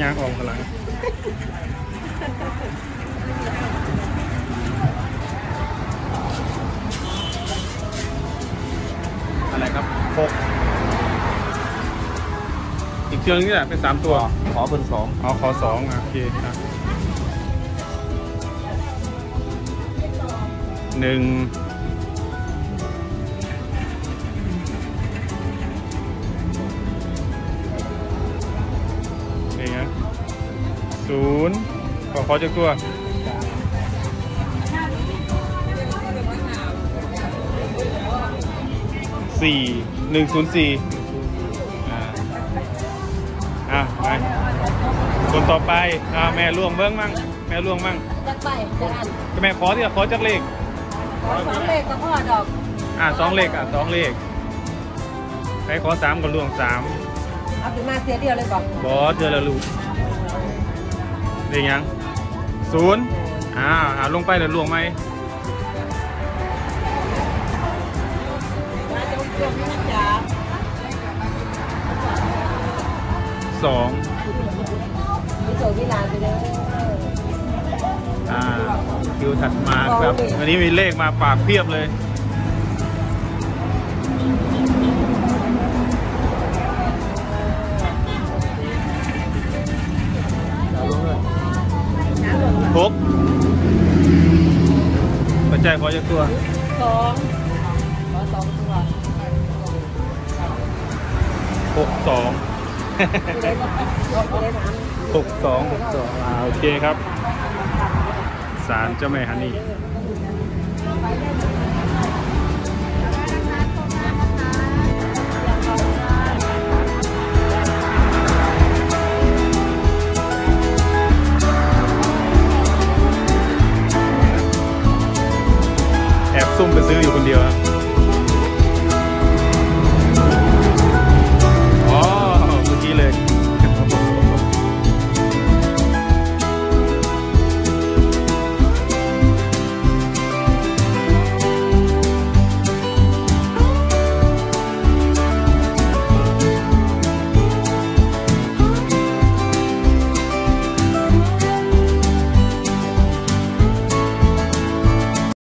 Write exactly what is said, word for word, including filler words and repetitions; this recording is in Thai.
ยางออกข้างหลังอะไรครับหกอีกเชือกนี่แหละเป็นสามตัวขอเบอร์สองเอาขอสองอ่ะโอเคนะหนึ่งเป็นไงศูนย์ขอขอจากตัวสี่หนึ่งศูนย์สี่อ่าอ่ะไปคนต่อไปอ่าแม่ล่วงเบิ้งมั่งแม่ล่วงมั่งจักไปจักอันแม่ขอที่ขอจักเลขสองเลขกับพ่อดอกอ่าสองเลขอ่ะสองเลขใครขอสามก็ล่วงสามเอาถึงมาเสียเดียวเลยบอกบอสเจอแล้วลูกได้ยังศูนย์อ่าอ่าลงไปเดี๋ยวล่วงไหมสองอ่าคิวถัดมาครับวันนี้มีเลขมาปากเพียบเลยหกปัจจัยขอจากตัวสองขอสองตัวหกสองหกสองหกสองอ่าโอเคครับศาลเจ้าแม่ฮันนี่